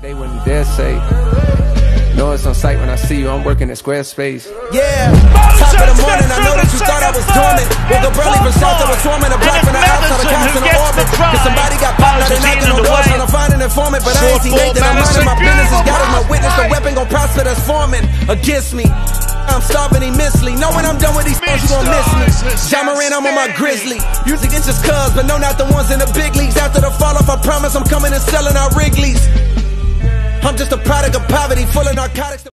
They wouldn't dare say. No, it's on sight when I see you. I'm working at Squarespace. Yeah, top of the morning, I know that you thought I was dormant. Woke up early for shots that was swarming. A block from the outside, a cops in the orbit. Cause somebody got popped, now they knocking on doors, trying to find an informant. But I ain't seen Nathan, I'm minding my business. As God is my witness, the weapon gon' prosper that's forming against me. I'm starving immensely. Know when I'm done with these songs, you gon' miss me. Ja Morant, I'm on my Grizzly. Music is just cuz, but no, not the ones in the big leagues. After the fall off, I promise I'm coming and selling our Wrigley's. I'm just a product of poverty, full of narcotics.